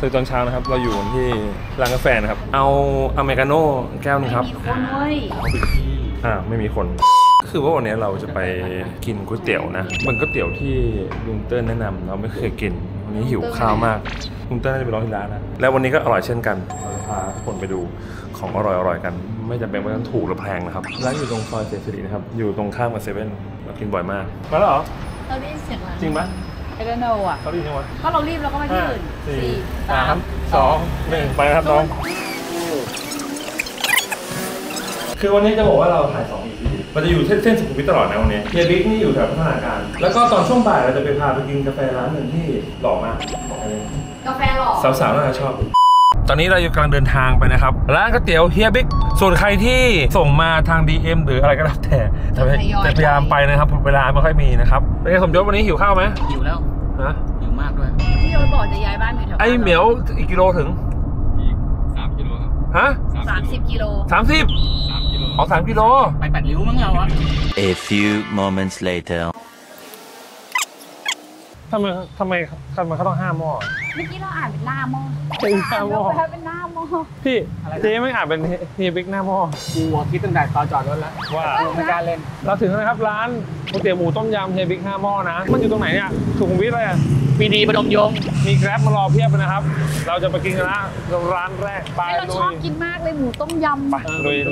ตื่นตอนเช้านะครับเราอยู่ที่ร้านกาแฟนะครับเอาอเมริกาโน่แก้วนึงครับมีคนเว้ยไม่มีคนคือว่าวันนี้เราจะไปกินก๋วยเตี๋ยวนะมันก๋วยเตี๋ยวที่ลุงเติ้ลแนะนำเราไม่เคยกินวันนี้หิวข้าวมากลุงเติ้ลน่าจะไปรอที่ร้านนะแล้ววันนี้ก็อร่อยเช่นกันเราจะพาทุกคนไปดูของอร่อยๆกันไม่จำเป็นว่าต้องถูกหรือแพงนะครับร้านอยู่ตรงซอยเซนสิรินะครับอยู่ตรงข้ามกับเซเว่นเรากินบ่อยมากมาแล้วเหรอเราได้ยินเสียงร้านจริงไหม I don't know อ่ะเราดีจังวะก็เรารีบแล้วก็มาที่อื่น 4 3 2 1ไปนะครับน้องคือวันนี้จะบอกว่าเราถ่าย2 EP มันจะอยู่เส้นสุขุมวิทตลอดนะวันนี้เฮียบิ๊กนี่อยู่แถวพัฒนาการแล้วก็ตอนช่วงบ่ายเราจะไปพาไปกินกาแฟร้านหนึ่งที่หล่อมากกาแฟหล่อสาวๆน่าจะชอบตอนนี้เราอยู่กำลังเดินทางไปนะครับร้านก๋วยเตี๋ยวเฮียบิ๊กส่วนใครที่ส่งมาทาง DM หรืออะไรก็แล้วแต่พยายามไปนะครับเวลาไม่ค่อยมีนะครับเป็นไงสมยศวันนี้หิวข้าวไหมหิวแล้วฮะหิวมากด้วยพี่โยบอกจะย้ายบ้านอยู่แถวไอเหมียวอีกกิโลถึงอีก3 กิโลครับฮะ 30 กิโล 30 3 กิโลอ๋อ3 กิโลไป8 ริ้วมั้งเราอะ A few moments later ทำไมเขาต้อง5 หม้อเมื่อกี้เราอ่านเป็นหน้าหม้อเป็นหน้าหม้อเป็นหน้าหม้อพี่เจ๊ไม่อ่านเป็นเฮียบิ๊กหน้าหม้อกูคิดตั้งแต่ตอนจอดรถแล้วว่าไม่กล้าเล่นเราถึงแล้วนะครับร้านก๋วยเตี๋ยวหมูต้มยำเฮียบิ๊ก5 หม้อนะมันอยู่ตรงไหนเนี่ยสุขุมวิทอะไรอ่ะปีดีประดมยงมีแกร็บมารอเพียบเลยนะครับเราจะไปกินกันนะร้านแรกไปเราชอบกินมากเลยหมูต้มยำไปลุย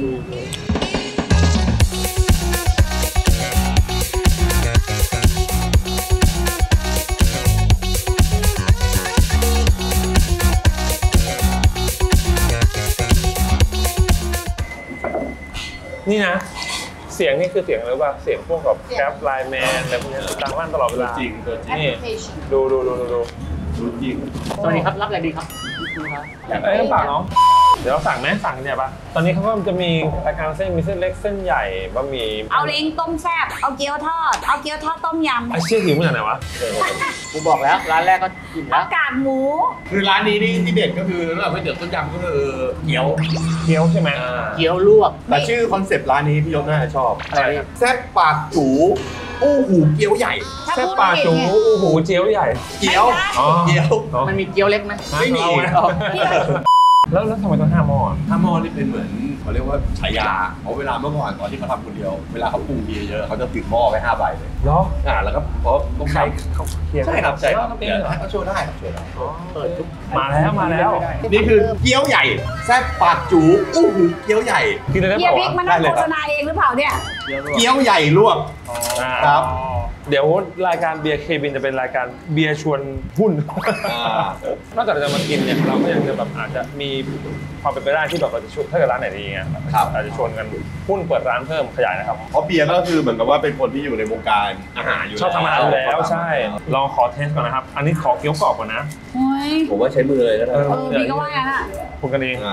นี่นะเสียงนี่คือเสียงอะไรวะเสียงพวกกับแกร็บไลน์แมนอะไรพวกนี้ตามบ้านตลอดเวลาจริงนี่ดูจริงสวัสดีครับรับอะไรดีครับเอ้ยต้องฝากน้องเดี๋ยวเราสั่งเนี่ยปะตอนนี้เขาก็จะมีรายการเส้นมีเส้นเล็กเส้นใหญ่บะหมี่เอาเล้งต้มแซ่บเอาเกี๊ยวทอดต้มยำไอ้เชี่ยหิวมาจากไหนวะกูบอกแล้วร้านแรกก็กินแล้วกากหมูคือร้านนี้นี่ที่เด็ดก็คือสำหรับก๋วยเตี๋ยวต้มยำก็คือเกี๊ยวใช่ไหมเกี๊ยวลวกแต่ชื่อคอนเซปต์ร้านนี้พี่ยศน่าจะชอบแซ่บปากจูอู้หูเกี๊ยวใหญ่แซ่บปลาจูอู้หูเจียวใหญ่เกี๊ยวมันมีเกี๊ยวเล็กไหมไม่มีแล้วทำไมต้อง5 หม้อ 5 หม้อนี่เป็นเหมือนเขาเรียกว่าฉายาเพราะเวลาเมื่อก่อนตอนที่เขาทำคนเดียวเวลาเขาปรุงทีเยอะเขาจะติดหม้อไว้5 ใบเลยเหรอแล้วก็เพราะต้องใช้เขาเคี่ยวใช่ครับเขาช่วยได้เปิดทุกมาแล้วนี่คือเกี๊ยวใหญ่แซ่บปากจูอู้หูเกี๊ยวใหญ่กินได้เฮียบิ๊กมันนั่งโฆษณาเองหรือเปล่าเนี่ยเกี๊ยวใหญ่ลวกครับเดี๋ยวรายการเบียร์เคบินจะเป็นรายการเบียร์ชวนหุ้นนอกจากจะมากินเนี่ยเราก็ยังจะแบบอาจจะมีความเป็นไปได้ที่แบบเราจะชวนถ้าเกิดร้านไหนดีเงี้ยอาจจะชวนกันหุ้นเปิดร้านเพิ่มขยายนะครับเพราะเบียร์ก็คือเหมือนกับว่าเป็นคนที่อยู่ในวงการอาหารอยู่ชอบทำอาหารอยู่แล้วใช่ลองขอเทสก่อนนะครับอันนี้ขอเกี๊ยวกรอบก่อนนะผมว่าใช้มือเลยก็ได้พี่ก็ว่าอย่างนั้นคุณกันเอง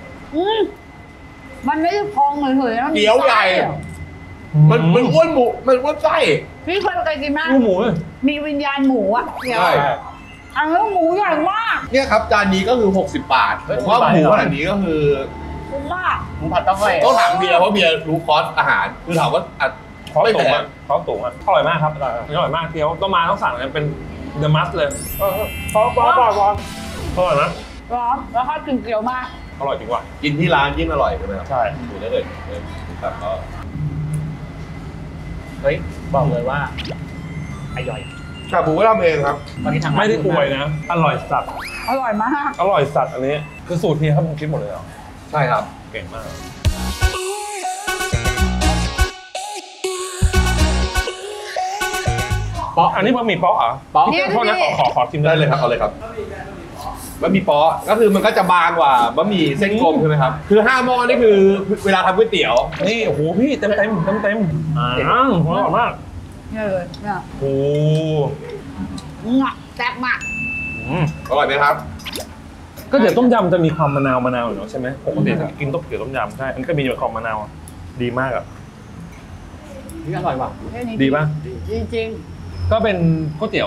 มันไม่ได้พองเลยเกี๊ยวใหญ่มันอ้วนหมูมันอ้วนไส้พี่เคยกินมากหมูมีวิญญาณหมูอ่ะใช่อันนี้หมูใหญ่มากเนี่ยครับจานนี้ก็คือ60 บาทผมว่าหมูขนาดนี้ก็คือคุ้มมากหมูผัดต้องห้อยต้องถามเบียร์เพราะเบียร์รู้คอสอาหารคือถามว่าไม่แพงคอสสูงอร่อยมากครับอร่อยมากเกี๊ยวต้องสั่งกันเป็นเดอะมัสเลยอร่อยนะร้อนแล้วก็กินเกี๊ยวมากอร่อยจริงว่ะกินที่ร้านยิ่งอร่อยใช่ไหมครับใช่ดูได้เลยครับก็เฮ้ยบอกเลยว่าอร่อยชาบูก็ทำเองครับตอนนี้ทำไม่ได้อวยนะอร่อยสัตว์อร่อยมากอร่อยสัตว์อันนี้คือสูตรที่เขาคิดหมดเลยเหรอใช่ครับเก่งมากป๊อกอันนี้บะหมี่ป๊อกอ่ะป๊อกโทษนะขอชิมได้เลยครับเอาเลยครับบะหมี่ป๊อกก็คือมันก็จะบางกว่าบะหมี่เส้นกลมใช่ไหมครับคือ5 หม้อนี่คือเวลาทำก๋วยเตี๋ยวนี่โอ้โหพี่เต็มอร่อยมากเนี่ยเลยเนี่ยโอ้แซ่บมากอร่อยไหมครับก็เดี๋ยวต้มยำจะมีความมะนาวอยู่เนาะใช่ไหมปกติถ้ากินเตี๋ยวต้มยำใช่อันนี้ก็มีความมะนาวดีมากอ่ะนี่อร่อยว่ะดีป่ะจริงก็เป็นก๋วยเตี๋ยว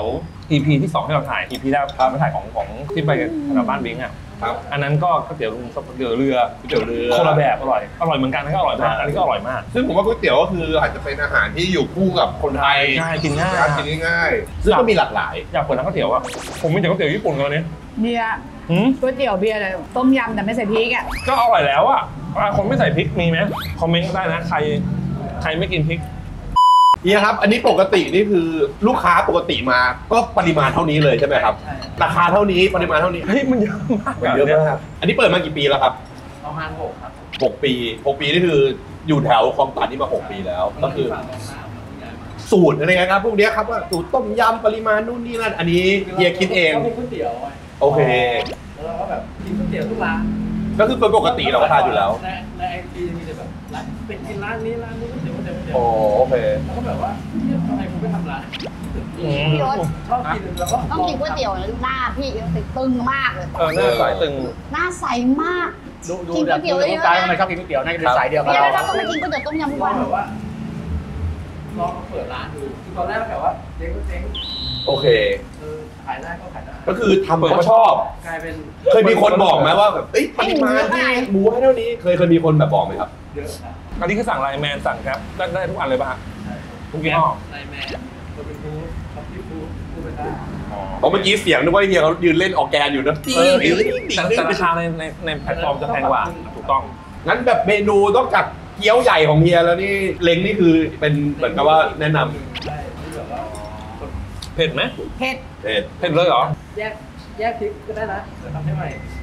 EP ที่2ที่เราถ่าย EP แรกพาไปถ่ายของที่ไปกับบ้านบิงอ่ะครับอันนั้นก็ก๋วยเตี๋ยวลุงก๋วยเตี๋ยวเรือคนละแบบอร่อยเหมือนกันก็อร่อยมากอันนี้ก็อร่อยมากซึ่งผมว่าก๋วยเตี๋ยวก็คืออาจจะเป็นอาหารที่อยู่คู่กับคนไทยง่ายกินง่ายกินง่ายๆซึ่งก็มีหลากหลายอยากเปิดร้านก๋วยเตี๋ยวอ่ะผมมีแต่ก๋วยเตี๋ยวญี่ปุ่นตอนนี้เบียร์ ก๋วยเตี๋ยวเบียร์เลยต้มยำแต่ไม่ใส่พริกอ่ะก็อร่อยแล้วอ่ะคนไม่ใส่พริกมีไหมคอมเมนต์ก็ได้นะใครไม่กินพริกเนี่ยครับ อันนี้ปกตินี่คือลูกค้าปกติมาก็ปริมาณเท่านี้เลยใช่ไหมครับ ราคาเท่านี้ปริมาณเท่านี้เฮ้ยมันเยอะมากมันเยอะมากอันนี้เปิดมากี่ปีแล้วครับประมาณ6ครับ 6 ปี6 ปีนี่คืออยู่แถวคลองตันนี่มา6 ปีแล้วก็คือ สูตรอะไรเงี้ยครับพวกเนี้ยครับว่าสูตรต้มยำปริมาณนู่นนี่นั่นอันนี้เฮียคิดเองก็มีก๋วยเตี๋ยวโอเคแล้วเราก็แบบกินก๋วยเตี๋ยวทุกร้านก็คือเป็นปกติเราก็ทานอยู่แล้วในไอจีมีแต่แบบร้านเป็นกินร้านนี้ก๋วยเตี๋ยวก๋วยเตี๋ยวก๋วยเตี๋ยวโอ้โอเคแล้วก็แบบว่าเนี่ยทำไมคุณไม่ทำร้านพี่รถชอบกินแล้วก็ต้องกินก๋วยเตี๋ยวแล้วหน้าพี่ติดตึงมากเลยหน้าสายตึงหน้าใสมากดูกินก๋วยเตี๋ยวเยอะๆกายทำไมชอบกินก๋วยเตี๋ยวน่าจะเป็นสายเดียวกับเบียร์เราแล้วต้องมากินก๋วยเตี๋ยวต้มยำทุกวันแบบว่าลองเปิดร้านดูคือตอนแรกแบบว่าเจ๊งก็เจ๊งโอเคขายได้ก็ขายได้ก็คือทำเพราะชอบกลายเป็นเคยมีคนบอกไหมว่าแบบเอ้ยปริมาณที่หมูให้เท่านี้เคยมีคนแบบบอกไหมครับเยอะครับอันนี้คือสั่งไลน์แมนสั่งครับได้ทุกอันเลยป่ะฮะทุกยี่ห้อไลน์แมนโรบินฮูดช็อปปี้ฟู้ดฟู้ดเป็นได้เพราะเมื่อกี้เสียงนึกว่าเฮียเขายืนเล่นออกแกนอยู่นะแต่ราคาในแพลตฟอร์มจะแพงกว่าถูกต้องงั้นแบบเมนูต้องจากเกี๊ยวใหญ่ของเฮียแล้วนี่เล้งนี่คือเป็นเหมือนกับว่าแนะนำใช่ที่แบบว่าเผ็ดไหมเผ็ดเด็ดเผ็ดเลยเหรอแยกพริกก็ได้นะเดี๋ยวทำให้ใหม่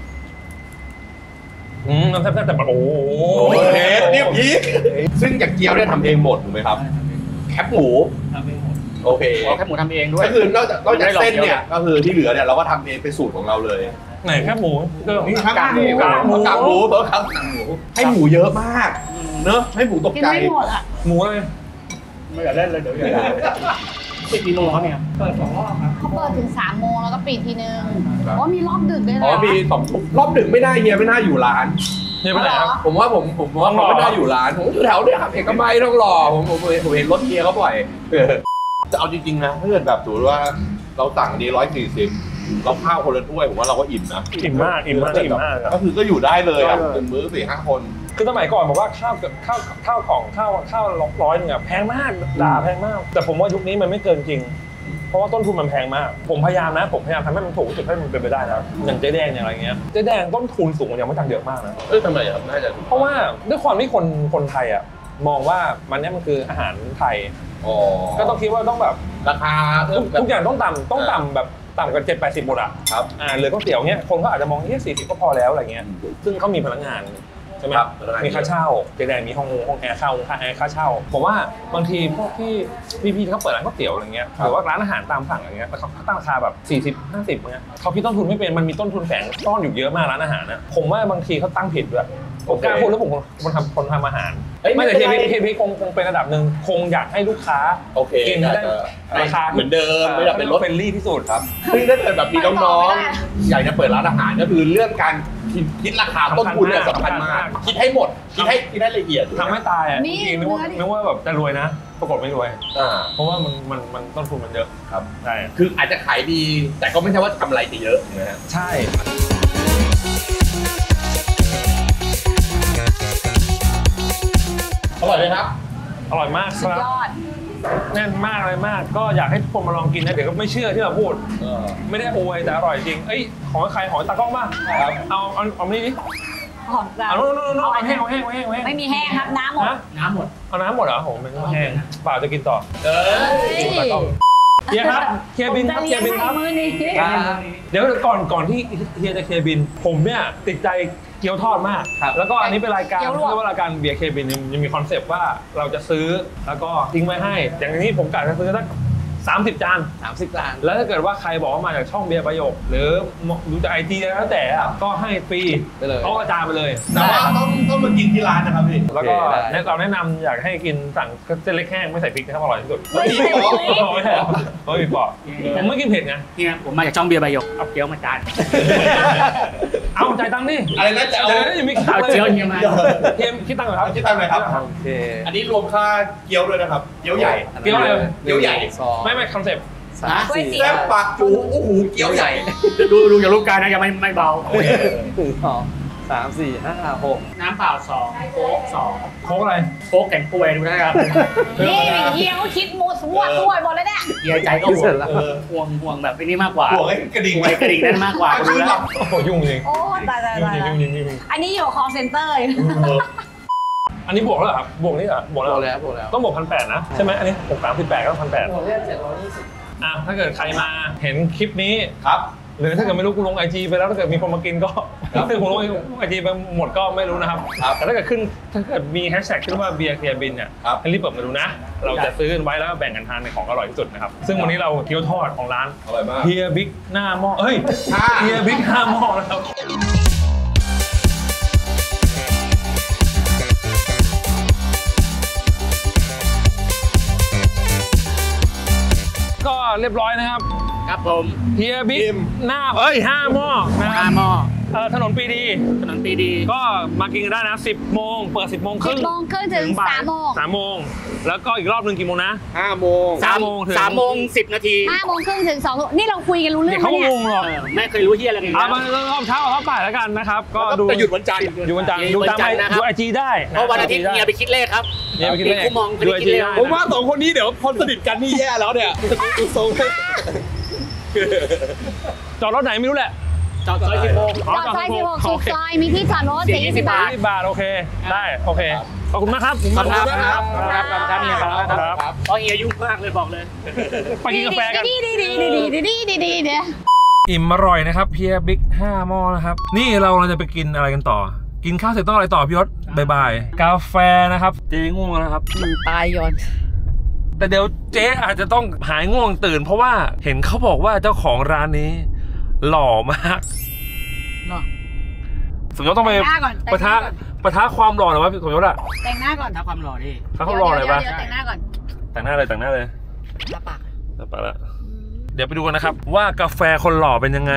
น้ำแซ่บแต่แบบโอ้โหเด็ดเนี่ยพีคซึ่งจากเกี๊ยวเนี่ยทำเองหมดถูกไหมครับ แคบหมูทำเองหมดโอเคแค่หมูทำเองด้วยก็คือนอกจากเส้นเนี่ยก็คือที่เหลือเนี่ยเราก็ทำเองเป็นสูตรของเราเลยไหนแค่หมูก็นี่ครับกากหมูกากหมูเบอร์ครับกากหมูให้หมูเยอะมากเนอะให้หมูตกกินใจไม่หมดอ่ะหมูเลยไม่อยากเล่นเลยเดี๋ยวอย่าปิดกี่โมงครับเนี่ยเปิด2 รอบครับเขาเปิดถึง3 โมงแล้วก็ปิดทีนึงโอ้มีรอบดึกด้วยอ๋อนะมี2 ทุ่มรอบดึกไม่ได้เฮียไม่น่าอยู่ร้านเนี่ยไปไหนครับผมว่าผมว่าเขาไม่น่าอยู่ร้านผมอยู่แถวเนี่ยครับเอกมัยต้องรอผมเห็นรถเฮียเขาบ่อยจะเอาจริงๆนะถ้าเกิดแบบสมมติว่าเราสั่งดี140เราข้าวคนละถ้วยผมว่าเราก็อิ่มนะอิ่มมากครับก็คือก็อยู่ได้เลยอ่ะเป็นมื้อ4-5 คนคือสมัยก่อนบอกว่าข้าวของข้าว100นึงอะแพงมากด่าแพงมาก แต่ผมว่ายุคนี้มันไม่เกินจริง เพราะว่าต้นทุนมันแพงมากผมพยายามทำให้มันถูกที่สุดให้มันเป็นไปได้นะอย่างเจ๊แดงอย่างไรเงี้ยเจ๊แดงต้นทุนสูงอย่างไม่ต่างเยอะมากนะทำไมครับน่าจะเพราะว่าด้วยความที่คนไทยอ่ะมองว่ามันคืออาหารไทยอ๋อก็ต้องคิดว่าต้องแบบราคาทุกอย่างต้องต่ำแบบต่ำกัน7-80หมดอ่ะครับเหลือก๋วยเตี๋ยวเนี้ยคนก็อาจจะมอง40ก็พอแล้วอะไรเงี้ยซึ่งเขามีพนักงานใช่ไหมครับมีค่าเช่าเจ๊แดงมีห้องแอร์ค่าแอร์ค่าเช่าผมว่าบางทีพวกที่พี่เขาเปิดร้านก๋วยเตี๋ยวอะไรเงี้ยหรือว่าร้านอาหารตามสั่งอะไรเงี้ยแต่เขาตั้งราคาแบบ40-50เงี้ยเขาคิดต้นทุนไม่เป็นมันมีต้นทุนแฝงซ่อนอยู่เยอะมากร้านอาหารนะผมว่าบางทีเขาตั้งผิดด้วยผมกล้าพูดแล้วผมคนทำอาหารไม่แต่เทียบคงเป็นระดับหนึ่งคงอยากให้ลูกค้าโอเคกินได้ราคาเหมือนเดิมไม่อยากเป็นรถเฟรนลี่ที่สุดครับซึ่งถ้าเกิดแบบมีน้องๆอยากจะเปิดร้านอาหารก็คือเรื่องการคิดราคาต้นทุนเนี่ยสำคัญมากคิดให้หมดคิดให้ละเอียดทำให้ตายอ่ะจริงๆนึกว่าแบบจะรวยนะปรากฏไม่รวย เพราะว่ามันต้นทุนมันเยอะครับใช่คืออาจจะขายดี แต่ก็ไม่ใช่ว่ากำไรจะเยอะนะฮะใช่อร่อยไหมครับอร่อยมากคสุดรับยอดแน่นมากเลยมาก ก็อยากให้ทุกคนมาลองกินนะเดี๋ยวก็ไม่เชื่อที่เราพูด ไม่ได้อวยแต่อร่อยจริงเอ้ยของใครของตากล้องป่ะครับเอานี่ดิหอมจังเอาแห้งไม่มีแห้งครับน้ำหมดน้ำหมดเอาน้ำหมดเหรอผมเป็นแห้งเปล่าจะกินต่อเออตากล้องเฮียครับเฮียบินครับเฮียบินครับมือนี้เดี๋ยวก่อนที่เฮียจะเคบิน ผมเนี่ยติดใจเกี๊ยวทอดมาก แล้วก็อันนี้เป็นรายการเรียกว่ารายการเบียร์เคบินยังมีคอนเซปต์ว่าเราจะซื้อแล้วก็ทิ้งไว้ให้ อย่างนี้ผมกะจะซื้อสัก30 จาน 30 จานแล้วถ้าเกิดว่าใครบอกว่ามาจากช่องเบียร์ประโยค หรือดูจากIG แล้วแต่ก็ให้ฟรีไปเลยเขากระจายไปเลยแต่ว่าต้องมากินที่ร้านนะครับพี่แล้วก็โอเคได้เราแนะนำอยากให้กินสั่งเส้นเล็กแห้งไม่ใส่พริกนะครับอร่อยที่สุดไม่ใส่พริกไม่ใช่เพราะมีปอดผมไม่กินเผ็ดไงนี่นะผมมาจากช่องเบียร์ใบหยกเอาเกี๊ยวมาจานเอาจ่ายตังค์ดิอะไรนะจะเอาเดี๋ยวยังไม่คิดเอาเลยเจียวเฮียมาเฮียคิดตังค์เหรอครับคิดตังค์หน่อยครับโอเคอันนี้รวมค่าเกี๊ยวด้วยนะครับ เกี๊ยวใหญ่เกี๊ยวอะไรเกี๊ยวใหญ่ไม่คอนเซ็ปต์ก๋วยเตี๋แซ่ยวบปากจูโอ้โหเกี๊ยวใหญ่ดูจากรูปการนะยังไม่เบา 1 2 3 4 5 6 น้ำเปล่า2โค้ก2 โค้กอะไรโค้กแก่งป่วยดูนะครับนี่เฮียเขาคิดมัวซั่วหมดแล้วเนี่ยเฮียใจก็ห่วงแบบนี้มากกว่าหัวไอ้กระดิ่งกระดิ่งนั่นมากกว่าดูแล้วโอ้โหยุ่งจริงโอ้ตายอันนี้อยู่ call center อันนี้บวกแล้วเหรอครับบวกนี่เหรอบวกแล้วบวกแล้วต้องบวก1,800นะใช่ไหมอันนี้638ก็1,800 บวกเรียก720 อ่ะถ้าเกิดใครมาเห็นคลิปนี้ครับหรือถ้าเกิดไม่รู้กูลง IG ไปแล้วถ้าเกิดมีคนมากินก็ถ้าเกิดผมลง IG ไปหมดก็ไม่รู้นะครับแต่ถ้าเกิดมีแฮชแท็กขึ้นว่าเบียร์เคลียร์บินเนี่ยให้รีบเปิดมาดูนะเราจะซื้อกันไว้แล้วก็แบ่งกันทานในของอร่อยที่สุดนะครับซึ่งวันนี้เราเกี๊ยวทอดของร้านอร่อยมากเฮียบิ๊กหน้าหม้อเฮ้ยเฮียบิ๊กหน้าหม้อนะครับก็เรียบร้อยนะครับครับผมเฮียบิ๊กหน้า5 หม้อนะหม้อถนนปรีดีถนนปีดีก็มากินกันได้นะ10 โมงเปิด 10 โมงครึ่ง 10 โมงครึ่งถึงบ่าย 3 โมง 3 โมงแล้วก็อีกรอบหนึ่งกี่โมงนะ 5 โมง 3 โมงถึง 3 โมง 10 นาที 5 โมงครึ่งถึง 2 โมงนี่เราคุยกันรู้เรื่เด็อก งเขาไหมก็เนี่งยงหรอกไม่เคยรู้เฮียอะไรกันเอามารอบเช้ารอบบ่ายแล้วกันนะครับก็ดูแต่หยุดวันจันทร์อยู่วันจันทร์ดูตามนะครับดูไอจีได้เพราะวันอาทิตย์เฮียไปคิดเลขครับเฮียไปคิดเลขคู่มองดูไอจีได้ผมว่าสองคนนี้เดี๋ยวคนสนิทกันนี่แย่แล้วเนี่ยดูทรงจอดรถไหนไม่รู้แหละจอดซอย16 จอดซอย16สุดซอยมีที่จอดรถเสีย20 40 บาท 20 บาทโอเคได้โอเคขอบคุณมากครับขอบคุณครับครับครับเฮียครับครับเพราะเฮียยุ่งมากเลยบอกเลยไปกินกาแฟกันดีเนี่ยอิ่มอร่อยนะครับเพียบิ๊ก5 หม้อนะครับนี่เราจะไปกินอะไรกันต่อ กินข้าวเสร็จต้องอะไรต่อพี่ยศบ่ายๆกาแฟนะครับเจ๊ง่วงแล้วนะครับมันตายย้อนแต่เดี๋ยวเจ๊อาจจะต้องหายง่วงตื่น เพราะว่าเห็นเขาบอกว่าเจ้าของร้านนี้ หล่อมากสมยศต้องไปปะทะความหล่อหน่อยว่าสมยศอะแต่งหน้าก่อนถ้าความหล่อดิเขาหล่อหน่อยปะเดี๋ยวแต่งหน้าก่อนแต่งหน้าเลยตาปากไปละเดี๋ยวไปดูกันนะครับว่ากาแฟคนหล่อเป็นยังไง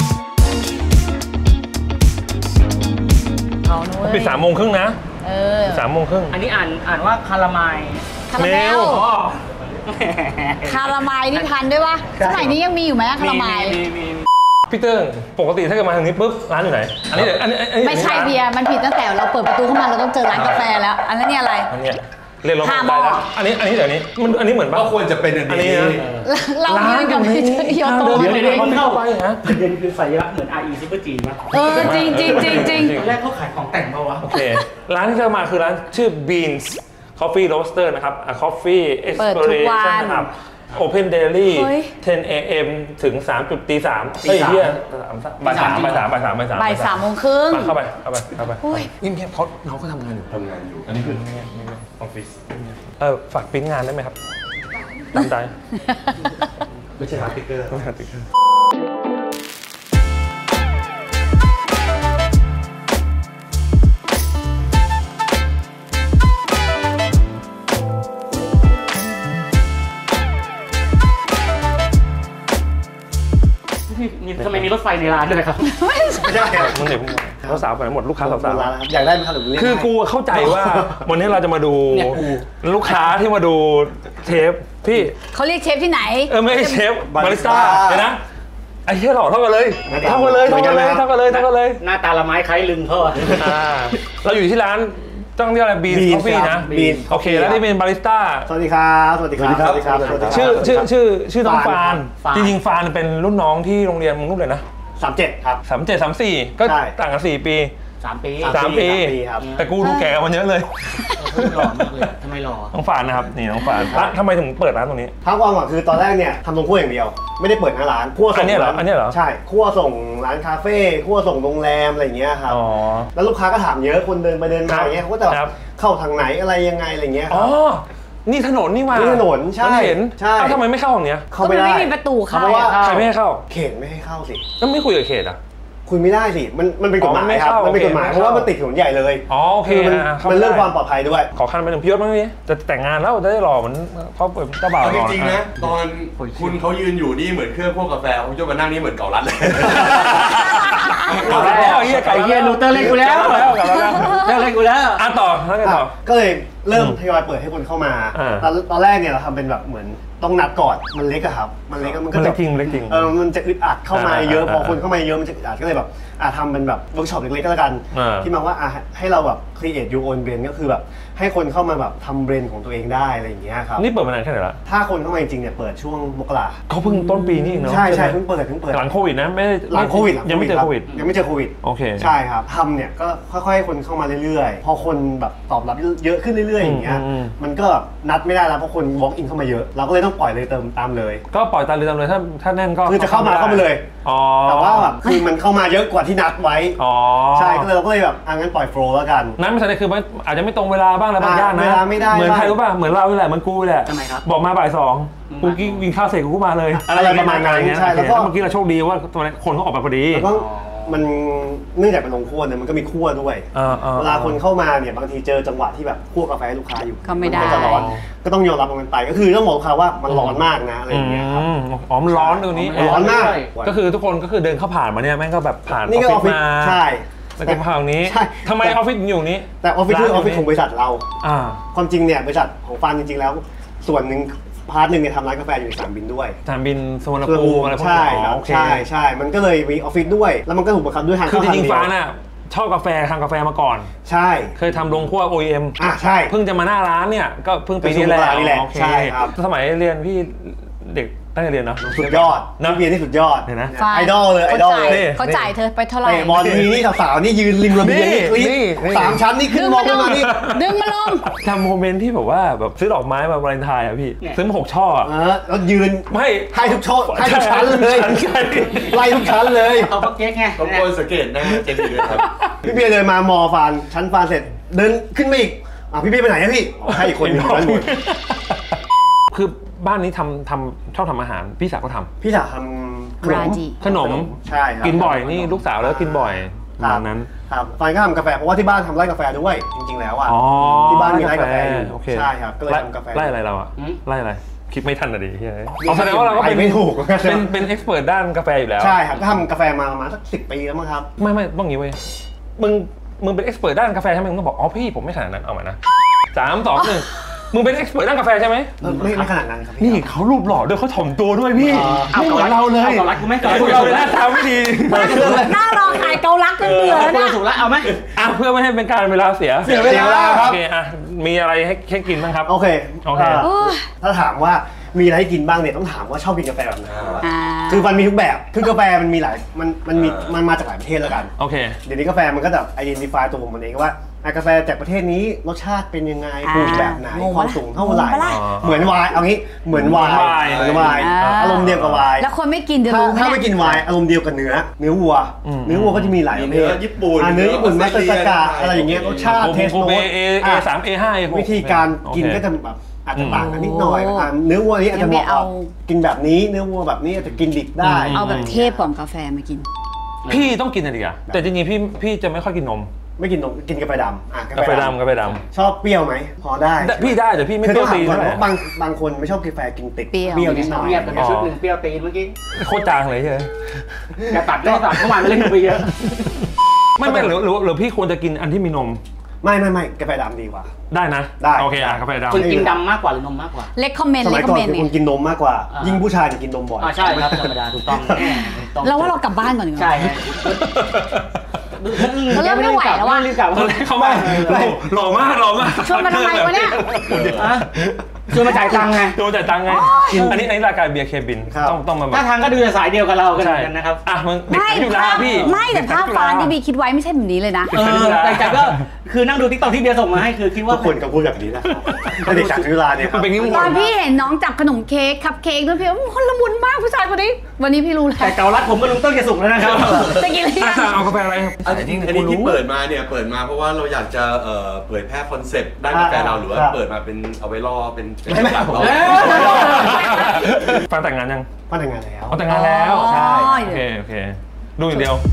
เอาหน่อยปิด3 โมงครึ่งนะ 3 โมงครึ่งอันนี้อ่านว่าคาราไมล์คาราเมลคาราไมล์นี่ทันด้วยวะสมัยนี้ยังมีอยู่ไหมคาราไมล์พี่เติ้งปกติถ้าเกิดมาทางนี้ปุ๊บร้านอยู่ไหนอันนี้เดี๋ยวอันนี้ไม่ใช่เบียร์มันผิดตั้งแต่เราเปิดประตูเข้ามาเราต้องเจอร้านกาแฟแล้ว อันนั้นเนี่ยอะไรอันเนี้ยเรียนรถห้าได้หม้แล้วออันนี้เดี๋ยวนี้มันอันนี้เหมือนก็ป่ะควรจะเป็นอันอันนี้นี้นะเรายืนกับพี่โยโตเดี๋ยวคนเข้าไปฮะประเด็นคือสัญลักษณ์เหมือน RE Super G มั้ยจริงตอนแรกเขาขายของแต่งเปล่าวะโอเคร้านที่จะมาคือร้านชื่อ Beans Coffee Roaster นะครับ Coffee เปิดทุกวัน Exploration นะครับ Open Daily 10 AM ถึง3 ตี 3เฮ้ยเฮียบ่าย 3 บ่าย3 โมงครึ่งเข้าไปโอ้ยเงียบๆเขาก็ทำงานอยู่ อันนี้คือออฟฟิศฝากปริ้นงานได้ไหมครับตามใจไม่ใช่ร้านติ๊กเกอร์ต้องหาติ๊กเกอร์ทำไมมีรถไฟในร้านด้วยครับไม่ใช่ครับมันเด็กเขาสาวไปหมดลูกค้าสาวอยากได้ไหมครับหรือเรียกคือกูเข้าใจว่าวันนี้เราจะมาดูลูกค้าที่มาดูเทปพี่เขาเรียกเชฟที่ไหนไม่ใช่เชฟบาริสต้าเดี๋ยวนะไอ้เหี้ยหล่อเท่ากันเลยเท่ากันเลยหน้าตาละไม้คล้ายลึงเขาอะเราอยู่ที่ร้านต้องเรียกอะไรบีนคอฟฟี่นะ Beans โอเคแล้วนี่เป็นบาริสต้าสวัสดีครับสวัสดีครับชื่อน้องฟานจริงๆฟานเป็นรุ่นน้องที่โรงเรียนมึงรุ่นเลยนะ 37ครับ 37 34ก็ใช่ต่างกัน4 ปี 3 ปี 3 ปีครับแต่กูดูแก่กว่ามันเยอะเลยหล่อมากเลยทำไมหล่อน้องฟานนะครับนี่น้องฟานทำไมถึงเปิดร้านตรงนี้ท้าความก่อนคือตอนแรกเนี่ยทำตรงคั่วอย่างเดียว ไม่ได้เปิดหน้าร้านคั่วส่งอันนี้เหรอใช่คั่วส่งร้านคาเฟ่คั่วส่งโรงแรมอะไรอย่างเงี้ยครับอ๋อแล้วลูกค้าก็ถามเยอะคนเดินไปเดินมาอย่างเงี้ยเขาก็จะแบบครับเข้าทางไหนอะไรยังไงอะไรเงี้ยคอ๋รัอบ นี่ถนนนี่มานี่ถนนใช่มันเห็นใช่เอ้าทำไมไม่เข้าอย่างเนี้ยเข้าไม่ได้ก็มันไม่มีประตูเข้าเพราะว่าใครไม่ให้เข้าเขตไม่ให้เข้าสิแล้วไม่คุยกับเขตอ่ะคุยไม่ได้สิมันเป็นกฎหมายครับอ๋อมันไม่เข้ามันเป็นกฎหมายโอเคเพราะว่ามันติดถนนใหญ่เลยอ๋อโอเคคือเข้ามันเรื่องได้ความปลอดภัยด้วย ขขอคันไปถึงพี่ยศมั้งพี่จะแต่งงานแล้วจะได้หล่อเหมือนเขาเปิดเจ้าบ่าวเอาหจล่อริงๆนะตอนคุณเขายืนอยู่นี่เหมือนเครื่องพวกกาแฟคุณจะมานั่งนี่เหมือนเก่ารัดเลยกลับแล้วเฮียไอ้เฮียนูเตอร์เล่นกูแล้วกลับแล้วอะไรกูแล้วต่อแล้วไงต่อก็เลยเริ่มทยอยเปิดให้คนเข้ามาตอนแรกเนี่ยเราทำเป็นแบบเหมือนต้องนัดก่อนมันเล็กอะครับมันเล็กมันก็จะจริงมันจะอึดอัดเข้ามาเยอะพอคนเข้ามาเยอะมันจะอึดอัดก็เลยแบบทำเป็นแบบเวิร์กช็อปเล็กๆก็แล้วกันที่มาว่าให้เราแบบ create your own brand ก็คือแบบให้คนเข้ามาแบบทำแบรนด์ของตัวเองได้อะไรอย่างเงี้ยครับนี่เปิดมานานแค่ไหนละถ้าคนเข้ามาจริงๆเนี่ยเปิดช่วงมกราเขาเพิ่งต้นปีนี่เนาะใช่เพิ่งเปิดหลังโควิดนะไม่หลังโควิดยังไม่เจอโควิดโอเคใช่ครับทำเนี่ยก็ค่อยๆคนเข้ามาเรื่อยๆพอคนแบบตอบรับเยอะขึ้นเรื่อยๆอย่างเงี้ยมันก็นัดไม่ได้แล้วเพราะคน walk in เข้ามาเยอะเราก็เลยต้องปล่อยเลยเติมตามเลยก็ปล่อยตามเลยถ้าแน่นก็คือจะเข้ามาเลยแต่ว่าแบบคือมันเข้ามาเยอะกว่าที่นัดไว้ใช่ก็เลยเราก็เลยแบบงั้นปล่อยโฟล์แล้วกันนั่นไม่ใช่คือมันอาจจะไม่ตรงเวลาบ้างนะบางอย่างนะเหมือนใครรู้ป่ะเหมือนเราแหละมันกูแหละบอกมาบ่าย2กูกินข้าวเสร็จกูมาเลยอะไรประมาณนั้นใช่แล้วก็เมื่อกี้เราโชคดีว่าตัวคนเขาออกมาพอดีมันเนื่องจากเป็นโรงคั่วเนี่ยมันก็มีคั่วด้วยเวลาคนเข้ามาเนี่ยบางทีเจอจังหวะที่แบบคั่วกาแฟลูกค้าอยู่ก็ไม่ได้จะร้อนก็ต้องยอมรับมันไปก็คือต้องบอกเขาว่ามันร้อนมากนะอะไรอย่างเงี้ยครับมันร้อนตรงนี้ร้อนมากก็คือทุกคนก็คือเดินเข้าผ่านมาเนี่ยแม่งก็แบบผ่านออฟฟิศมาใช่แล้วก็ผ่านนี้ทำไมออฟฟิศอยู่นี้แต่ออฟฟิศคือออฟฟิศของบริษัทเราความจริงเนี่ยบริษัทของฟานจริงๆแล้วส่วนหนึ่งพาร์ทหนึ่งเนี่ยทำร้านกาแฟอยู่ในสนามบินด้วยสนามบินสุวรรณภูมิอะไรพวกนี้ใช่มันก็เลยมีออฟฟิศด้วยแล้วมันก็ถูกบังคับด้วยทางคือจริงๆฟ้าน่ะชอบกาแฟทำกาแฟมาก่อนใช่เคยทำโรงคั่ว OEM ใช่เพิ่งจะมาหน้าร้านเนี่ยก็เพิ่งปีนี้แหละใช่ครับสมัยเรียนพี่เด็กตั้งใจเรียนเนาะสุดยอดนักเรียนที่สุดยอดเห็นนะไอดอลเลยเขาจ่ายเธอไปเท่าไหร่บอลทีนี่สาวๆนี่ยืนริมระเบียงนี่คลิป3 ชั้นนี่ขึ้นมองขึ้นมานี่ดึงมาลงทำโมเมนต์ที่แบบว่าแบบซื้อดอกไม้มาวาเลนไทน์อ่ะพี่ซื้อมา6 ช่อแล้วยืนไม่ให้ทุกช่อให้ทุกชั้นเลยไล่ทุกชั้นเลยเอาปักเก๊กไงต้องคอยสังเกตนะเจมี่ครับพี่เบียร์เดินมามอฟานชั้นฟานเสร็จเดินขึ้นมาอีกพี่เบียร์ไปไหนอะพี่ให้อีกคนนึงนั่นหมดคือบ้านนี้ทำชอบทำอาหารพี่สาวก็ทำพี่สาวทำขนมใช่ครับกินบ่อยนี่ลูกสาวแล้วกินบ่อยตอนนั้นครับฟานก็ทำกาแฟเพราะว่าที่บ้านทำไร่กาแฟด้วยจริงๆแล้วอ่ะที่บ้านมีไร่กาแฟใช่ครับก็เลยทำกาแฟไร่อะไรเราอ่ะไร่อะไรคิดไม่ทันอะดิแสดงว่าเราก็ไม่ถูกเป็นเอ็กซ์เพรสด้านกาแฟอยู่แล้วใช่ครับก็ทำกาแฟมาประมาณสัก10 ปีแล้วมั้งครับไม่ต้องงี้เว้ยมึงเป็นเอ็กซ์เพรสด้านกาแฟใช่ไหมมึงก็บอกพี่ผมไม่ขนาดนั้นเอาใหม่นะ3 2 1มึงเป็นเอ็กซ์เพรสด้านกาแฟใช่ไหมไม่ขนาดนั้นครับนี่เขารูปหล่อด้วยเขาถ่อมตัวด้วยพี่ไม่เหมือนเราเลยเกาลักกูไม่เกาลักเราหน้าตาไม่ดีหน้ารอขายเกาลักกันเบื่อนะถูกแล้วเอาไหมเพื่อไม่ให้เป็นการเวลาเสียเวลาครับโอเคมีอะไรให้กินบ้างครับโอเคถ้าถามว่ามีอะไรให้กินบ้างเนี่ยต้องถามว่าชอบกินกาแฟแบบไหนคือมันมีทุกแบบคือกาแฟมันมีหลายมันมาจากหลายประเทศแล้วกันโอเคเดี๋ยวนี้กาแฟมันก็แบบ identify ตัวมันเองว่ากาแฟจากประเทศนี้รสชาติเป็นยังไงปลูกแบบไหนความสูงเท่าไหร่เหมือนไวน์เอางี้เหมือนไวน์อารมณ์เดียวกับไวน์แล้วคนไม่กินจะรู้ถ้าไม่กินไวน์อารมณ์เดียวกับเนื้อวัวก็จะมีหลายประเภทเนื้อญี่ปุ่นมัสซากะอะไรอย่างเงี้ยรสชาติเทสโน A3 A5 วิธีการกินก็จะแบบอาจจะต่างกันนิดหน่อยเนื้อวัวนี้อาจจะเหมาะกินแบบนี้เนื้อวัวแบบนี้อาจจะกินดิบได้เอาแบบเทพของกาแฟมากินพี่ต้องกินอะไรอ่ะแต่จริงๆพี่จะไม่ค่อยกินนมไม่กินนมกินกาแฟดำกาแฟดำชอบเปรี้ยวไหมพอได้พี่ได้แต่พี่ไม่เปรี้ยวตีนเพราะบางคนไม่ชอบกาแฟกินติดเปรี้ยวนิดหน่อยเปรี้ยวแต่ชุดหนึ่งเปรี้ยวตีนเมื่อกี้โคตรจางเลยใช่ไหมแกตัดเมื่อวานเล่นไปเยอะไม่หรือพี่ควรจะกินอันที่มีนมไม่กาแฟดำดีกว่าได้นะได้โอเคกาแฟดำคุณกินดำมากกว่าหรือนมมากกว่าเล็กคอมเมนต์สมัยก่อนคุณกินนมมากกว่ายิ่งผู้ชายจะกินนมบ่อยใช่ครับธรรมดาถูกต้องแล้วว่าเรากลับบ้านก่อนดีกว่าใช่เริ่มไม่ไหวแล้วว่ะเข้ามาหล่อมากชวนมาทำไมวะเนี่ยชวนมาจ่ายตังค์ไงอันนี้รายการเบียร์เคบินต้องมาถ้าทางก็ดูสายเดียวกับเรากันนะครับมึงเด็กอยู่แล้วพี่ไม่แต่ภาพฟ้าที่บีคิดไว้ไม่ใช่แบบนี้เลยนะแต่ก็คือนั่งดูทิกตอกที่เบียร์ส่งมาให้คือคิดว่าคนก็พูดแบบนี้นะเด็กจากจุฬาเนี่ยตอนพี่เห็นน้องจับขนมเค้กคัพเค้กด้วยพี่คนละมุนมากผู้ชายคนนี้วันนี้พี่รู้แล้วแต่เกาลัดผมก็ลุงต้องจะสุกแล้วนะครับจะกินอะไรเอากาแฟอะไรครับอันนี้ที่เปิดมาเพราะว่าเราอยากจะเผยแพร่คอนเซ็ปต์ด้านกาแฟเราหรือว่าเปิดมาเป็นเอาไว้ล่อเป็นฟังแต่งงานยังฟังแต่งงานแล้วแต่งงานแล้วใช่โอเคดูอย่างเดียว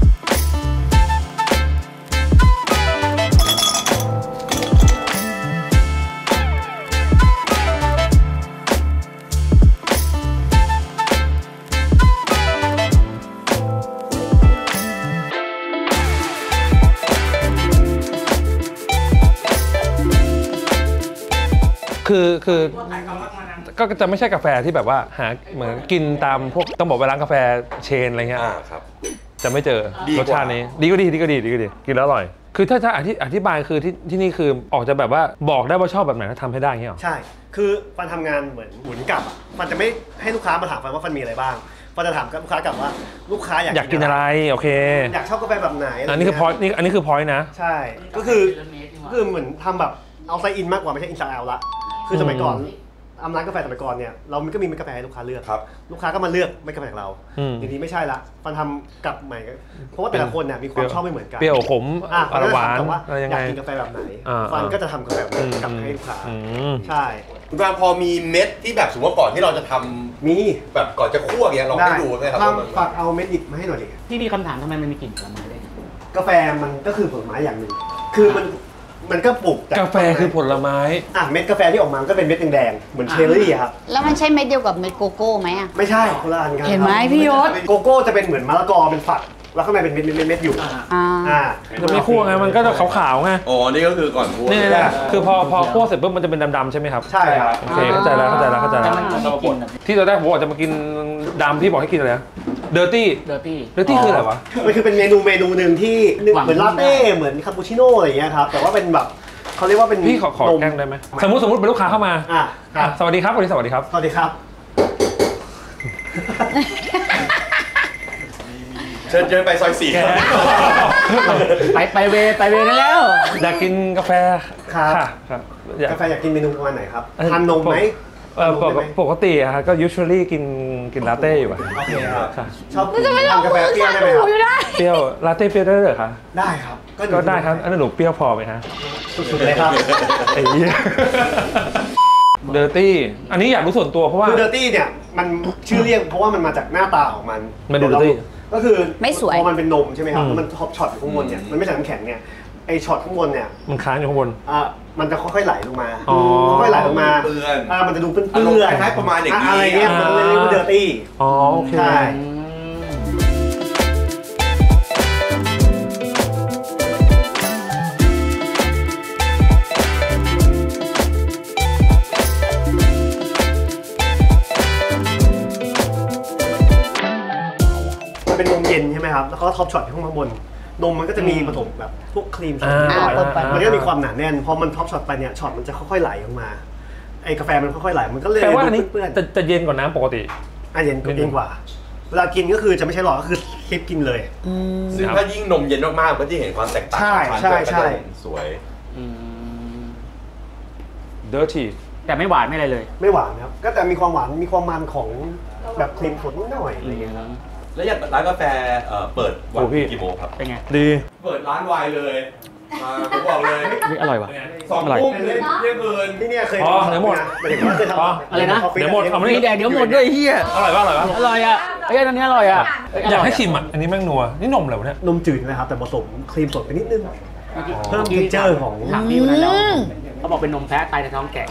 คือก็จะไม่ใช่กาแฟที่แบบว่าหาเหมือนกินตามพวกต้องบอกว่าร้านกาแฟเชนอะไรเงี้ยครับจะไม่เจอดีกว่ารสชาตินี้ดีก็ดีกินแล้วอร่อย คือถ้าอธิบายคือที่นี่คือออกจะแบบว่าบอกได้ว่าชอบแบบไหนแล้วทำให้ได้เงี้ยหรอใช่คือฟันทำงานเหมือนหมุนกลับอ่ะมันจะไม่ให้ลูกค้ามาถามฟันว่าฟันมีอะไรบ้างฟันจะถามกับลูกค้ากลับว่าลูกค้าอยากกินอะไรโอเคอยากชอบกาแฟแบบไหนอันนี้คือพอยต์นี่อันนี้คือพอยต์นะใช่ก็คือเหมือนทำแบบเอาไซอินมากกว่าไม่ใช่อินไซเอาละคือสมัยก่อนร้านกาแฟสมัยก่อนเนี่ยเราก็มีเม็ดกาแฟให้ลูกค้าเลือกครับลูกค้าก็มาเลือกเม็ดกาแฟจากเราเดี๋ยวนี้ไม่ใช่ละฟันทำกลับใหม่เพราะว่าแต่ละคนเนี่ยมีความชอบไม่เหมือนกันเปรี้ยวขมฟันก็หวานถามว่าอะไรยังอยาไงกกินกาแฟแบบไหนอ่าฟันก็จะทำกาแฟแบบนั้นกลับให้ลูกค้าใช่คุณฟางพอมีเม็ดที่แบบสมมติว่าก่อนที่เราจะทำมีแบบก่อนจะคั่วอย่างเงี้ยลองให้ดูไหมครับว่ามันฝากเอาเม็ดอิฐมาให้หน่อยดิพี่มีคำถามทำไมมันมีกลิ่นผลไม้ได้กาแฟมันก็คือผลไม้อย่างหนึ่งคือมันก็ปลูกจากกาแฟคือผลไม้เม็ดกาแฟที่ออกมาก็เป็นเม็ดแดงๆเหมือนเชอร์รี่อะครับแล้วมันใช่เม็ดเดียวกับเม็ดโกโก้ไหมอ่ะไม่ใช่คนละอันกันเห็นไหมพี่ยศโกโก้จะเป็นเหมือนมะละกอเป็นฝักแล้วข้างในเป็นเม็ดอยู่จะไม่คั่วไงมันก็จะขาวๆไงอ๋อนี่ก็คือก่อนคั่วนี่คือพอคั่วเสร็จปุ๊บมันจะเป็นดำๆใช่ไหมครับใช่ครับโอเคเข้าใจแล้วแต่มันไม่กลิ่นแบบที่ตอนแรกผมบอกจะมากินดำพี่บอกให้กินอะไรนะเดอร์ตี้เดอร์ตี้คืออะไรวะมันคือเป็นเมนูหนึ่งที่หวังเหมือนลาเต้เหมือนคาปูชิโน่อะไรอย่างเงี้ยครับแต่ว่าเป็นแบบเขาเรียกว่าเป็นพี่ขอแกล้งได้ไหมสมมติเป็นลูกค้าเข้ามาครับสวัสดีครับสวัสดีครับสวัสดีครับเชิญไปซอย4 ไปเวนั่นแล้วอยากกินกาแฟครับครับกาแฟอยากกินเมนูประมาณไหนครับทานนมไหมปกติอะก็ usually กินลาเต้อยู่อะโอเคครับค่ะชอบจะไม่ลทาง นกาแฟมือเปรี้ยวชาได้ไหมหครับนูอยู่ได้เปรี้ยวลาเต้เปรี้ยวได้เหรอคะได้ครับก็ได้ครับอันนั้นหนูเปรี้ยวพอไหมฮะสุดๆเลยครับไอ้เหี้ยเดอร์ตี้อันนี้อยากรู้ส่วนตัวเพราะว่าคือเดอร์ตี้เนี่ยมันชื่อเรียกเพราะว่ามันมาจากหน้าตาของมันมันดู dirty ก็คือไม่สวยพอมันเป็นนมใช่ไหมครับอืมแล้วมันท็อปช็อตอยู่ข้างบนเนี่ยมันไม่ใช่น้ำแข็งเนี่ยไอช็อตข้างบนเนี่ยมันค้างอยู่ข้างบนมันจะค่อยๆไหลลงมาอ๋อค่อยๆไหลลงมาเปื้อนมันจะดูเปื้อนๆอารมณ์คล้ายๆประมาณอย่างนี้อะไรเงี้ยมันเลยเรียกว่าเดอร์ตี้อ๋อโอเคใช่ มันเป็นนมเย็นใช่ไหมครับ แล้วก็ท็อปช็อตอยู่ข้างบน นมมันก็จะมีผสมแบบพวกครีมช็อตนิดหน่อย มันก็มีความหนาแน่น พอมันท็อปช็อตไปเนี่ย ช็อตมันจะค่อยๆไหลออกมา ไอ้กาแฟมันค่อยๆไหล มันก็เลยแปลว่าอันนี้เปื้อนจะเย็นกว่าน้ำปกติเย็นกว่า เวลากินก็คือจะไม่ใช่หลอดก็คือคลิปกินเลยซึ่งถ้ายิ่งนมเย็นมากๆมันก็จะเห็นความแตกต่างใช่ของมันใช่ใช่ก็จะสวย dirty แต่ไม่หวานไม่อะไรเลยไม่หวานครับ ก็แต่มีความหวาน มีความมันของแบบครีมสดนิดหน่อยอะไรอย่างเงี้ยครับแล้วอย่างร้านกาแฟเปิดวันโอ้พี่กี่โมงครับเป็นไงดีเปิดร้านไวน์เลยผมบอกเลยอร่อยว่ะ 2 ทุ่มเที่ยงคืนที่เนี่ยเคยอ๋อเดี๋ยวหมดหมายถึงว่าเคยทำอะไรนะเดี๋ยวหมดเอามามีแดดเดี๋ยวหมดด้วยเฮียอร่อยป่ะอร่อยป่ะอร่อยอ่ะไอ้อันนี้อร่อยอ่ะอยากให้ชิมอ่ะอันนี้แม่งนัวนี่นมอะไรวะเนี่ยนมจืดนะครับ แต่ผสมครีมสดไปนิดนึง เพิ่ม texture ของถามพี่วันนั้นแล้วเขาบอกเป็นนมแพะตายในท้องแก่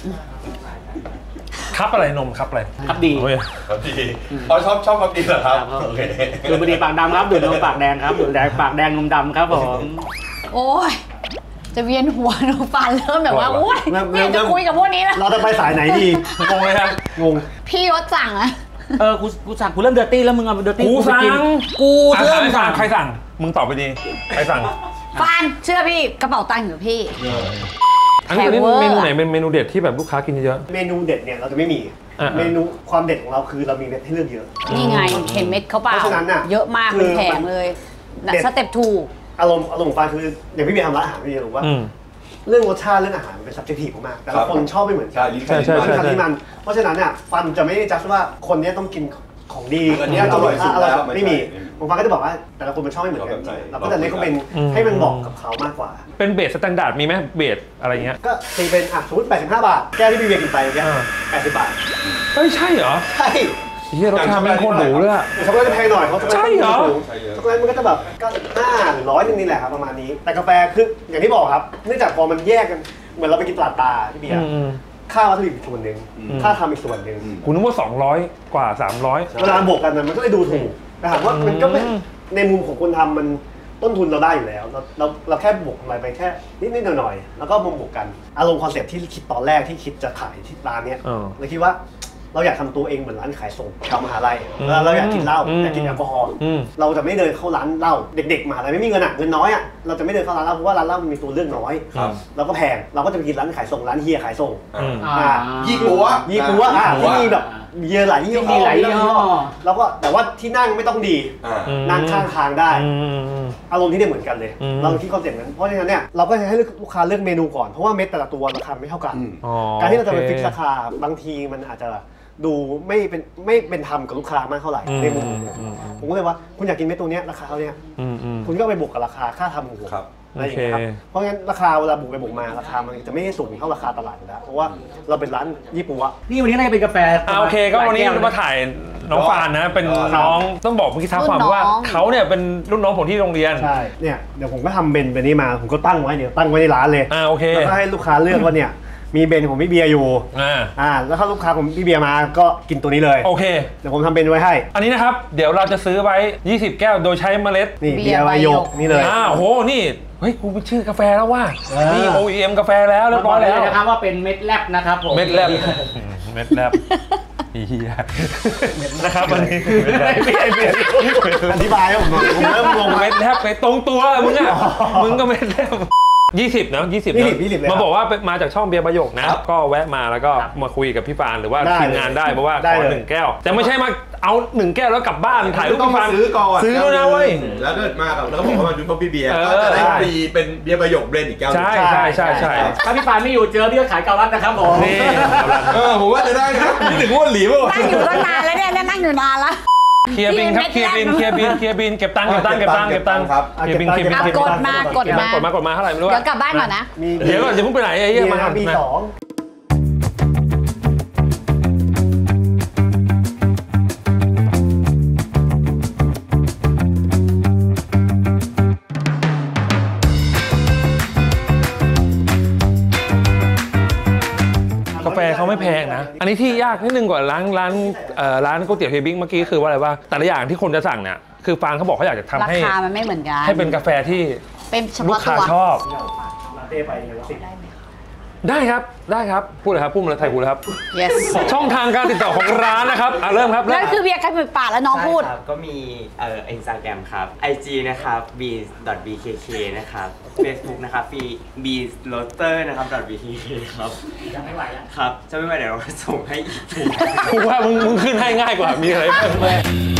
ครับอะไรนมครับอะไรครับดีโอ้ยครับดีเขาชอบความดีเหรอครับครับโอเคดูบุหรี่ปากดำครับดูดนมปากแดงครับดูดแดงปากแดงนมดำครับผมโอ้ยจะเวียนหัวหนูฟันเริ่มแบบว่าโอ้ยไม่อยากจะคุยกับพวกนี้แล้วเราจะไปสายไหนดีงงเลยครับงงพี่ยศสั่งอะกูสั่งกูเริ่มเดอร์ตี้แล้วมึงเอาเดอร์ตี้กูสั่งกูอ่ะเริ่มใครสั่สั่งงใครสั่งมึงตอบไปดีใครสั่งฟันเชื่อพี่กระเป๋าตังค์อยู่พี่อันนี้แพงเวอร์เมนูไหนเป็นเมนูเด็ดที่แบบลูกค้ากินเยอะเมนูเด็ดเนี่ยเราจะไม่มี เมนูความเด็ดของเราคือเรามีเม็ดให้เลือกเยอะนี่ไงเห็นเม็ดเขาเปล่าเพราะฉะนั้นน่ะเยอะมากคือเป็นแผงเลยน่ะเด็ดสเต็ปถูกอารมณ์ของฟ้าคืออย่างพี่เมียทำร้านอาหารพี่จะรู้ว่าอืมเรื่องรสชาติเรื่องอาหารมันเป็น subjective มากๆแต่ละคนชอบไม่เหมือนกัใช่นลิ้นใช่ใช่ลิ้นคันที่มัน เพราะฉะนั้นเนี่ยฟันจะไม่ได้จัดว่าคนเนี้ยต้องกินของดีอันนี้อร่อยสุดแล้วไม่มีบางฟันก็จะบอกว่าแต่ละคนมันชอบไม่เหมือนกันชอบแบบไหนเราก็จะเน้นเขาเป็นให้มันบอกกับเขามากกว่าเป็นเบสสแตนดาร์ดมีไหมเบสอะไรเงี้ยก็ตีเป็นสมมติ85 บาท แก้วที่พี่เบียร์กินไปแก้ว80 บาทเฮ้ยใช่เหรอใช่เฮียรสชาติแม่งโคตรหรูเลยอะช็อกโกแลตจะแพงหน่อยเพราะช็อกโกแลตใช่เหรอช็อกโกแลตมันก็จะแบบ95หรือ100นึงนี่แหละครับประมาณนี้ แต่กาแฟคืออย่างที่บอกครับเนื่องจากพอมันแยกกันเหมือนเราไปกินตลาดปลาพี่เบียร์ ค่าวัตถุดิบอีกส่วนหนึ่งค่าทำอีกส่วนหนึ่งกูนึกว่า200กว่า300 เวลาบวกกันมันก็เลยดูถูกแต่ถามว่ามันก็ไม่ในมุมของคนทำมันต้นทุนเราได้อยู่แล้วเราแค่บวกอะไรไปแค่นิดหน่อยๆแล้วก็บวกกันอารมณ์คอนเซ็ปต์ที่คิดตอนแรกที่คิดจะขายที่ร้านเนี้ยเราคิดว่าเราอยากทำตัวเองเหมือนร้านขายส่งชาวมหาลัยเราอยากกินเหล้าอยากกินแอลกอฮอล์เราจะไม่เดินเข้าร้านเหล้าเด็กๆมหาลัยไม่มีเงินเงินน้อยเราจะไม่เดินเข้าร้านเหล้าเพราะว่าร้านเหล้ามันมีตัวเลือกน้อยเราก็แพงเราก็จะไปกินร้านขายส่งร้านเฮียขายส่งยี่ปัวที่มีแบบเบียร์หลายยี่ห้อแล้วก็แต่ว่าที่นั่งไม่ต้องดีนั่งข้างทางได้อารมณ์ที่เนี่ยเหมือนกันเลยเราคิดคอนเซ็ปต์นั้นเพราะฉะนั้นเนี่ยเราก็จะให้ลูกค้าเลือกเมนูก่อนเพราะว่าเม็ดแต่ละตัวราคาไม่เท่ากันการที่เราจะไปฟิกราคาบางทีมันอาจจะดูไม่เป็นธรรมกับลูกค้ามากเท่าไหร่ในมุมผมก็เลยว่าคุณอยากกินเม็ดตัวนี้ราคาเท่านี้คุณก็ไปบวกกับราคาค่าทำของผมอะไรอย่างเงี้ยครับเพราะงั้นราคาเวลาบวกไปบวกมาราคามันจะไม่ได้สูงเท่าราคาตลาดอยู่แล้วเพราะว่าเราเป็นร้านญี่ปุ่นนี่วันนี้น่าจะเป็นกาแฟโอเคก็วันนี้มาถ่ายน้องฟานนะเป็นน้องต้องบอกเมื่อกี้ท้าความว่าเขาเนี่ยเป็นรุ่นน้องผมที่โรงเรียนใช่เนี่ยเดี๋ยวผมก็ทำเบนไปนี้มาผมก็ตั้งไว้ตั้งไว้ในร้านเลยโอเคแล้วก็ให้ลูกค้าเลือกว่าเนี่ยมีเบนของพี่เบียร์อยู่แล้วถ้าลูกค้าของพี่เบียร์มาก็กินตัวนี้เลยโอเคเดี๋ยวผมทำเบนไว้ให้อันนี้นะครับเดี๋ยวเราจะซื้อไว้20แก้วโดยใช้เมล็ดนี่เบียร์ใบหยกนี่เลยโหนี่เฮ้ยกูเป็นชื่อกาแฟแล้วว่านี่ OEM กาแฟแล้วเรียบร้อยแล้วนะครับว่าเป็นเม็ดแลบนะครับผมเม็ดแลบเฮียนะครับวันนี้อธิบายผมเริ่มงงเม็ดแลบไปตรงตัวมึงก็เม็ดแลบ20นะ20มาบอกว่ามาจากช่องเบียร์ประโยคนะก็แวะมาแล้วก็มาคุยกับพี่ฟานหรือว่าทีมงานได้เพราะว่าขอ1แก้วแต่ไม่ใช่มาเอา1แก้วแล้วกลับบ้านถ่ายรูปพี่ฟานซื้อก่อนซื้อแล้วนะเว้ยแล้วก็มากับแล้วก็บอกว่ามาจุดพบพี่เบียร์ก็จะได้ฟรีเป็นเบียร์ประโยคเบรนด์อีกแก้วใช่ถ้าพี่ฟานไม่อยู่เจอพี่ก็ขายเกาลัดนะครับผมนี่ผมว่าจะได้นะนี่ถึงว่าหลีป่ะนั่งอยู่ตั้งนานแล้วเนี่ยนั่งอยู่นานแล้วเคลียร์บินครับเคลียร์บินเก็บตังค์ครับเคลียร์บินกดมาเท่าไหร่ไม่รู้เดี๋ยวกลับบ้านก่อนนะเดี๋ยวก่อนจะพุ่งไปไหนไอ้เหี้ยมาปี2 กาแฟเขาไม่แพงนะอันนี้ที่ยากนิดนึงกว่าร้านก๋วยเตี๋ยวเฮียบิ๊กเมื่อกี้คือว่าอะไรว่าแต่ละอย่างที่คนจะสั่งเนี่ยคือฟางเขาบอกเขาอยากจะทำให้ราคามันไม่เหมือนกันให้เป็นกาแฟที่เป็นลูกค้าชอบได้ครับพูดเลยครับพูดมาเลยไทยพูดเลยครับ yes ช่องทางการติดต่อของร้านนะครับเริ่มครับนั่นคือเบียร์กันปากแล้วน้องพูดก็มีInstagram ครับ IG นะครับ b.bkk นะครับ Facebook นะครับ b.roaster นะครับ .bkk ครับจะไม่ไหวแล้วครับจะไม่ไหวเดี๋ยวเราส่งให้อีกกูว่ามึงขึ้นให้ง่ายกว่ามีอะไรเพิ่มไหม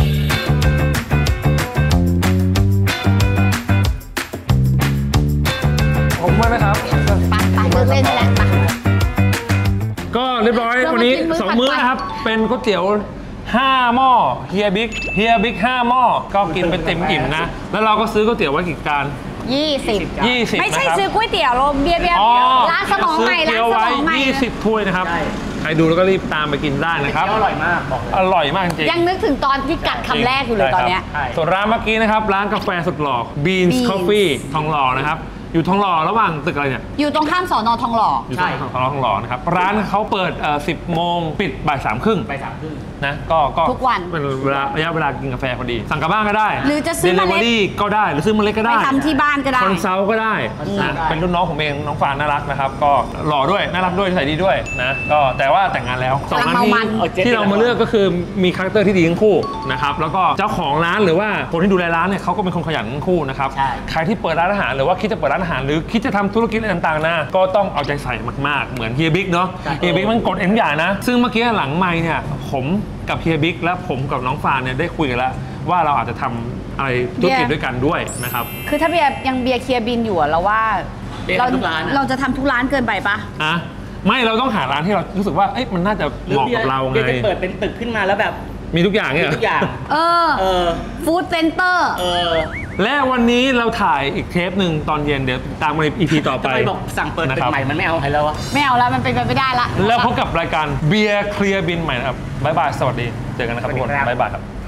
ผมว่านะครับไปเล่นนี่แหละก็เรียบร้อยวันนี้2มื้อนะครับเป็นก๋วยเตี๋ยว5หม้อเฮียบิ๊ก5หม้อก็กินเป็นเต็มอิ่มนะแล้วเราก็ซื้อก๋วยเตี๋ยวไว้กี่จาน20 ไม่ใช่ซื้อก๋วยเตี๋ยวเบียร์ร้านสมองใหม่ 20ถ้วยนะครับใครดูแล้วก็รีบตามไปกินได้นะครับอร่อยมากบอกเลยอร่อยมากจริงยังนึกถึงตอนที่กัดคำแรกอยู่เลยตอนนี้ส่วนร้านเมื่อกี้นะครับร้านกาแฟสุดหล่อ Beans Coffee ทองหล่อนะครับอยู่ทองหล่อระหว่างตึกอะไรเนี่ยอยู่ตรงข้ามสน.ทองหล่อใช่ทองหล่อนะครับร้านเขาเปิด10 โมงปิดบ่าย 3:30นะก็ทุกวันเป็นระยะเวลากินกาแฟพอดีสั่งกลับบ้านก็ได้หรือจะซื้อเมล็ดก็ได้หรือซื้อเมล็ดก็ได้ไปทำที่บ้านก็ได้คอนซัลท์ก็ได้นะเป็นรุ่นน้องผมเองน้องฟานน่ารักนะครับก็หล่อด้วยน่ารักด้วยใส่ดีด้วยนะก็แต่ว่าแต่งงานแล้ว2 ร้านที่เรามาเลือกก็คือมีคาแรคเตอร์ที่ดีทั้งคู่นะครับแล้วก็เจ้าของร้านหรือว่าคนที่ดูแลร้านเนี่ยเขาก็เป็นคนขยันทั้งคู่นะครับใครที่เปิดร้านอาหารหรือว่าคิดจะเปิดร้านอาหารหรือคิดจะทำธุรกิจอะไรต่างๆนะก็ต้องเอาใจใส่มากๆเหมือนเฮียบิ๊กเนาะเฮียบิ๊กมันกดเอ็นอย่างนะซึ่งเมื่อกี้หลังไมค์เนี่ยผมกับเฮียบิ๊กและผมกับน้องฟานเนี่ยได้คุยกันแล้วว่าเราอาจจะทำอะไรธุรกิจด้วยกันด้วยนะครับคือถ้าเบียร์ยังเบียร์เคลียร์บินอยู่เราว่าเราจะทำทุกร้านเกินไปปะไม่เราต้องหาร้านที่เรารู้สึกว่ามันน่าจะเหมาะกับเราไงจะเปิดเป็นตึกขึ้นมาแล้วแบบมีทุกอย่างเนี่ยทุกอย่างฟู้ดเซ็นเตอร์และวันนี้เราถ่ายอีกเทปหนึ่งตอนเย็นเดี๋ยวตามมาใน EP ต่อไปบอกสั่งเปิดตึกใหม่มันไม่เอาใครแล้ววะไม่เอาแล้วมันเป็นไปไม่ได้ละแล้วพบกับรายการเบียร์เคลียร์บินใหม่นะครับบ๊ายบายสวัสดีเจอกันนะครับทุกคนบ๊ายบายครับ